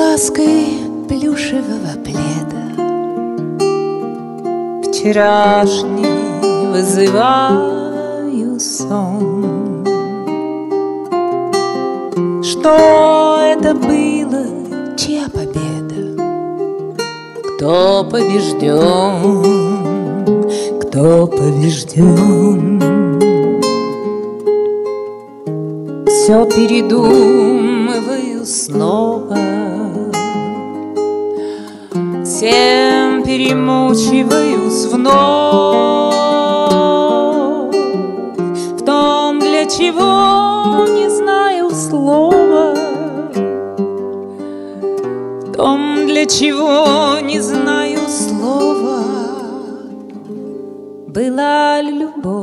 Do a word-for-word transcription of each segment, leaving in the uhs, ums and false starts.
лаской плюшевого пледа вчерашний вызываю сон. Что это было, чья победа? Кто побежден? Кто побежден? Все передумываю снова, всем перемучиваюсь вновь в том, для чего не знаю слова, в том, для чего не знаю слова. Была ли любовь?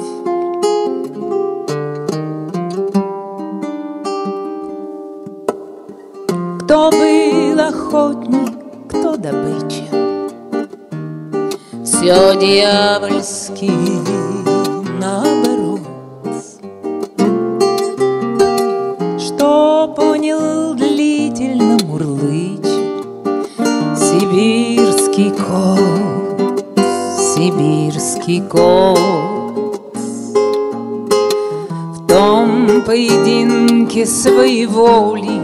Кто был охотник, кто добыча? Все дьявольски наоборот. Что понял длительно мурлыча сибирский кот, сибирский кот. В том поединке своеволий,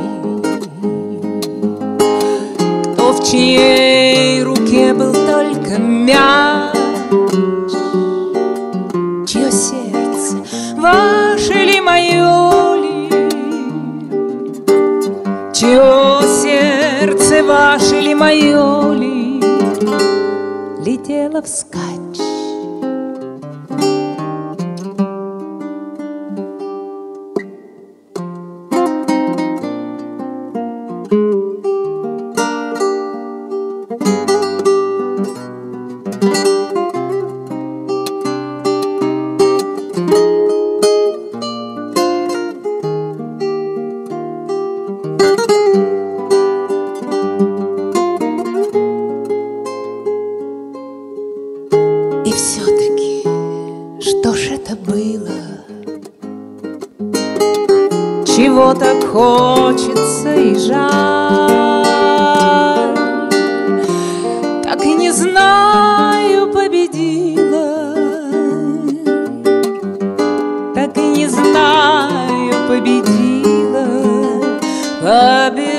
в чьей руке был только мяч, чье сердце, ваше ли, мое ли, чье сердце, ваше ли, мое ли, летело вскачь. И все-таки, что ж это было? Чего так хочется и жаль? Так и не знаю, победила, так и не знаю, победила, победила.